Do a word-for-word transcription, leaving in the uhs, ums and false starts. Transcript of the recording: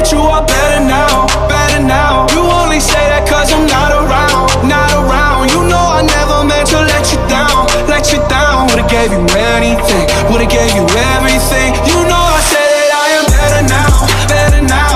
that you are better now, better now. You only say that cause I'm not around, not around. You know I never meant to let you down, let you down. Would've gave you anything, would've gave you everything. You know I said that I am better now, better now.